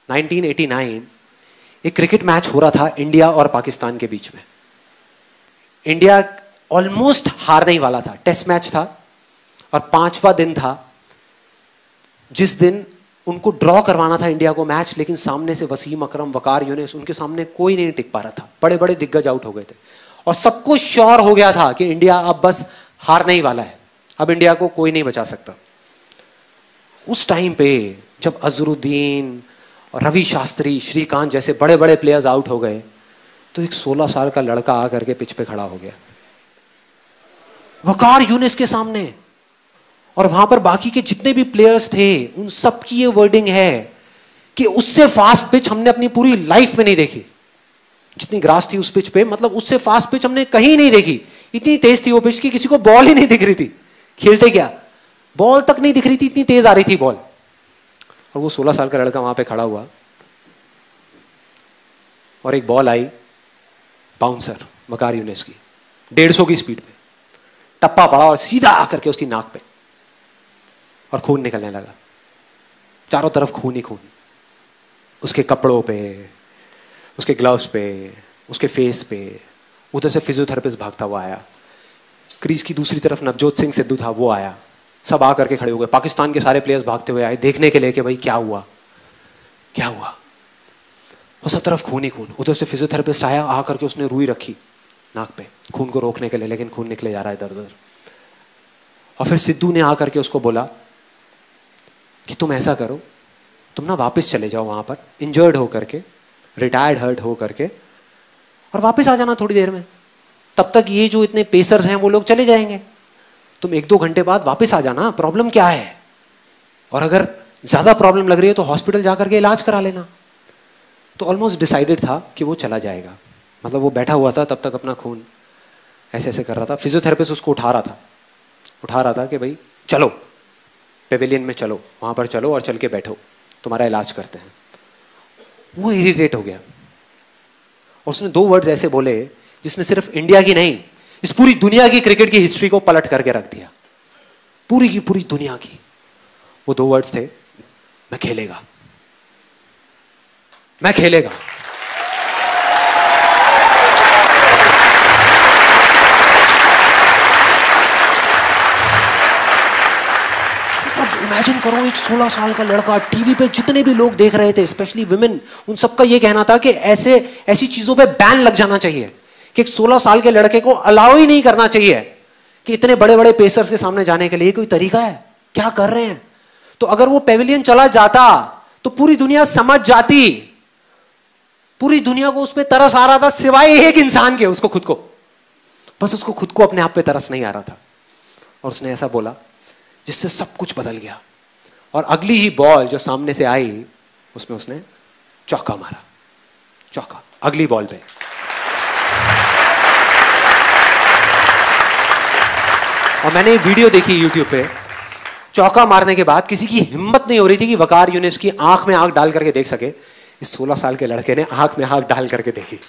1989 एक cricket match हो रहा था इंडिया और पाकिस्तान के बीच में। इंडिया ऑलमोस्ट हारने ही वाला था, टेस्ट मैच था और 5वां दिन था जिस दिन उनको ड्रॉ करवाना था इंडिया को मैच, लेकिन सामने से वसीम अकरम, वकार यूनिस, उनके सामने कोई नहीं टिक पा रहा था। बड़े बड़े दिग्गज आउट हो गए थे और सबको श्योर हो गया था कि इंडिया अब बस हारने ही वाला है, अब इंडिया को कोई नहीं बचा सकता। उस टाइम पे जब अजरुद्दीन और रवि शास्त्री, श्रीकांत जैसे बड़े बड़े प्लेयर्स आउट हो गए तो एक 16 साल का लड़का आकर के पिच पे खड़ा हो गया वकार यूनिस के सामने, और वहां पर बाकी के जितने भी प्लेयर्स थे उन सब की ये वर्डिंग है कि उससे फास्ट पिच हमने अपनी पूरी लाइफ में नहीं देखी। जितनी ग्रास थी उस पिच पे, मतलब उससे फास्ट पिच हमने कहीं नहीं देखी। इतनी तेज थी वो पिच कि किसी को बॉल ही नहीं दिख रही थी, खेलते क्या बॉल तक नहीं दिख रही थी, इतनी तेज आ रही थी बॉल। और वो 16 साल का लड़का वहां पे खड़ा हुआ और एक बॉल आई बाउंसर वकार यूनिस की 150 की स्पीड पे, टप्पा पड़ा और सीधा आकर के उसकी नाक पे, और खून निकलने लगा। चारों तरफ खून ही खून, उसके कपड़ों पे, उसके ग्लव्स पे, उसके फेस पे। उधर से फिजियोथेरेपिस्ट भागता हुआ आया, क्रीज की दूसरी तरफ नवजोत सिंह सिद्धू था, वो आया। सब आकर के खड़े हो गए, पाकिस्तान के सारे प्लेयर्स भागते हुए आए देखने के लिए कि भाई क्या हुआ क्या हुआ। और सब तरफ खून ही खून। उधर से फिजियोथेरेपिस्ट आया, आकर के उसने रुई रखी नाक पे खून को रोकने के लिए, लेकिन खून निकले जा रहा है इधर उधर। और फिर सिद्धू ने आकर के उसको बोला कि तुम ऐसा करो, तुम ना वापस चले जाओ वहां पर इंजर्ड हो करके, रिटायर्ड हर्ट हो करके, और वापस आ जाना थोड़ी देर में। तब तक ये जो इतने पेसर्स हैं वो लोग चले जाएंगे, तुम 1-2 घंटे बाद वापस आ जाना, प्रॉब्लम क्या है। और अगर ज्यादा प्रॉब्लम लग रही है तो हॉस्पिटल जाकर के इलाज करा लेना। तो ऑलमोस्ट डिसाइडेड था कि वो चला जाएगा। मतलब वो बैठा हुआ था तब तक, अपना खून ऐसे ऐसे कर रहा था। फिजियोथेरेपिस्ट उसको उठा रहा था कि भाई चलो पेविलियन में चलो, वहां पर चलो और चल के बैठो, तुम्हारा इलाज करते हैं। वो इरिटेट हो गया और उसने 2 वर्ड्स ऐसे बोले जिसने सिर्फ इंडिया की नहीं, इस पूरी दुनिया की क्रिकेट की हिस्ट्री को पलट करके रख दिया, पूरी की पूरी दुनिया की। वो 2 वर्ड्स थे, मैं खेलेगा, मैं खेलेगा। इमेजिन करो, एक 16 साल का लड़का, टीवी पे जितने भी लोग देख रहे थे, स्पेशली विमेन, उन सबका ये कहना था कि ऐसी चीजों पे बैन लग जाना चाहिए, कि एक 16 साल के लड़के को अलाउ ही नहीं करना चाहिए कि इतने बड़े बड़े पेसर्स के सामने जाने के लिए। कोई तरीका है? क्या कर रहे हैं? तो अगर वो पेविलियन चला जाता तो पूरी दुनिया समझ जाती, पूरी दुनिया को उस पर तरस आ रहा था सिवाय एक इंसान के, उसको खुद को। बस उसको खुद को अपने आप पे तरस नहीं आ रहा था, और उसने ऐसा बोला जिससे सब कुछ बदल गया। और अगली ही बॉल जो सामने से आई उसमें उसने चौका मारा, चौका अगली बॉल पे। और मैंने वीडियो देखी YouTube पे, चौका मारने के बाद किसी की हिम्मत नहीं हो रही थी कि वकार यूनिस की आंख में आंख डाल करके देख सके। इस 16 साल के लड़के ने आंख में आंख डाल करके देखी,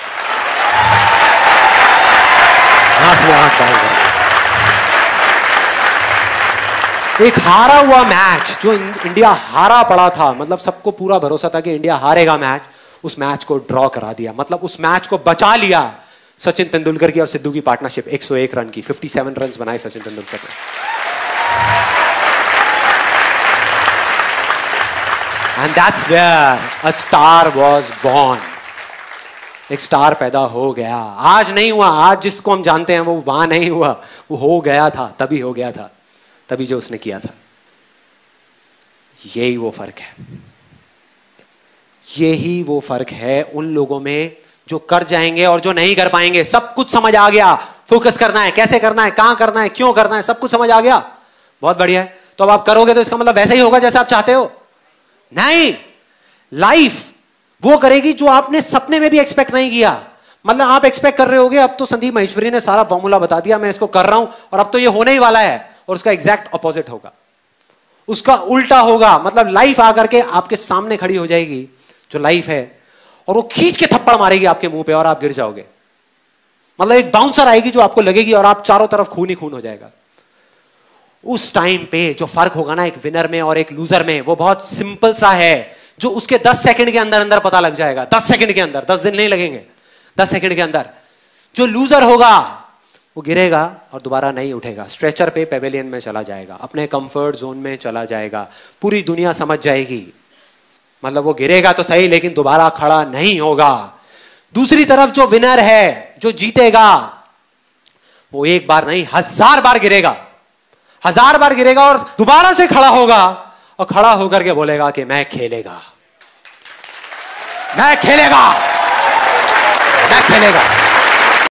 आंख में आंख डाल करके। एक हारा हुआ मैच, जो इंडिया हारा पड़ा था, मतलब सबको पूरा भरोसा था कि इंडिया हारेगा मैच, उस मैच को ड्रॉ करा दिया। मतलब उस मैच को बचा लिया सचिन तेंदुलकर की और सिद्धू की पार्टनरशिप। 101 रन की, 57 रन बनाए सचिन तेंदुलकर ने। And that's where a star was born. एक स्टार पैदा हो गया। आज नहीं हुआ, आज जिसको हम जानते हैं वो वहां नहीं हुआ, वो हो गया था, तभी हो गया था, तभी जो उसने किया था। यही वो फर्क है, यही वो फर्क है उन लोगों में जो कर जाएंगे और जो नहीं कर पाएंगे। सब कुछ समझ आ गया, फोकस करना है, कैसे करना है, कहां करना है, क्यों करना है, सब कुछ समझ आ गया। बहुत बढ़िया है। तो अब आप करोगे तो इसका मतलब वैसा ही होगा जैसा आप चाहते हो? नहीं, लाइफ वो करेगी जो आपने सपने में भी एक्सपेक्ट नहीं किया। मतलब आप एक्सपेक्ट कर रहे होगे अब तो संदीप महेश्वरी ने सारा फॉर्मूला बता दिया, मैं इसको कर रहा हूं और अब तो ये होने ही वाला है, और उसका एग्जैक्ट ऑपोजिट होगा, उसका उल्टा होगा। मतलब लाइफ आकर के आपके सामने खड़ी हो जाएगी जो लाइफ है, और वो खींच के थप्पड़ मारेगी आपके मुंह पे और आप गिर जाओगे। मतलब एक बाउंसर आएगी जो आपको लगेगी और आप चारों तरफ खून ही खून हो जाएगा। उस टाइम पे जो फर्क होगा ना एक विनर में और एक लूजर में, वो बहुत सिंपल सा है। जो उसके 10 सेकंड के अंदर अंदर पता लग जाएगा, 10 सेकंड के अंदर, 10 दिन नहीं लगेंगे, 10 सेकंड के अंदर। जो लूजर होगा वो गिरेगा और दोबारा नहीं उठेगा, स्ट्रेचर पे पेवेलियन में चला जाएगा, अपने कंफर्ट जोन में चला जाएगा, पूरी दुनिया समझ जाएगी। मतलब वो गिरेगा तो सही लेकिन दोबारा खड़ा नहीं होगा। दूसरी तरफ जो विनर है, जो जीतेगा, वो एक बार नहीं 1000 बार गिरेगा, 1000 बार गिरेगा और दोबारा से खड़ा होगा और खड़ा होकर के बोलेगा कि मैं खेलेगा, मैं खेलेगा, मैं खेलेगा।